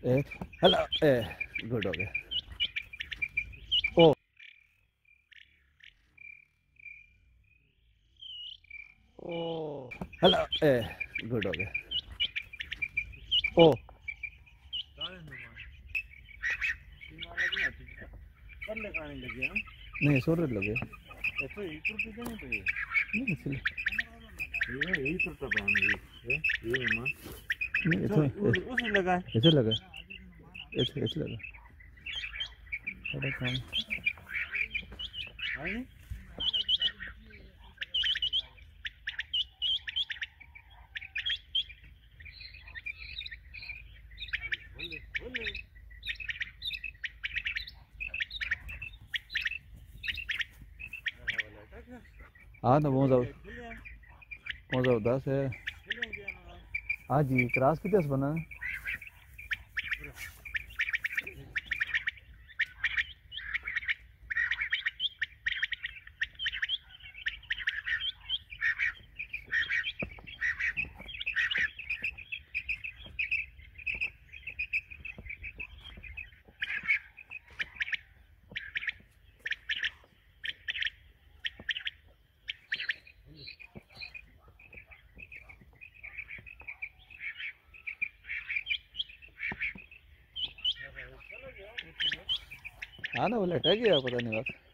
A hello a good हो गया। ओ ओ hello a good हो गया। ओ नहीं सूरज लगे नहीं इसलिए नहीं ऐसे लगा ऐसे लगा थोड़ा काम हाँ तो बहुत ज़बरदस्त है। हाँ जी क्रास कितने बना है। हाँ ना वो लटक गया पता नहीं बात।